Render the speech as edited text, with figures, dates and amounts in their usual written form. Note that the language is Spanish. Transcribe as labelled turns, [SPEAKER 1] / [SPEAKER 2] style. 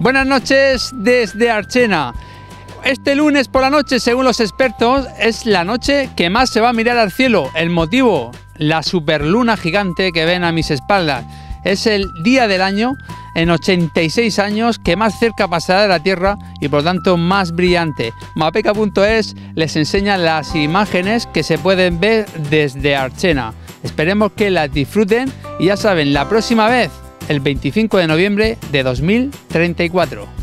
[SPEAKER 1] Buenas noches desde Archena. Este lunes por la noche, según los expertos, es la noche que más se va a mirar al cielo. El motivo, la superluna gigante que ven a mis espaldas. Es el día del año, en 86 años, que más cerca pasará de la Tierra y por lo tanto más brillante. Mapeca.es les enseña las imágenes que se pueden ver desde Archena. Esperemos que las disfruten y ya saben, la próxima vez, el 25 de noviembre de 2034.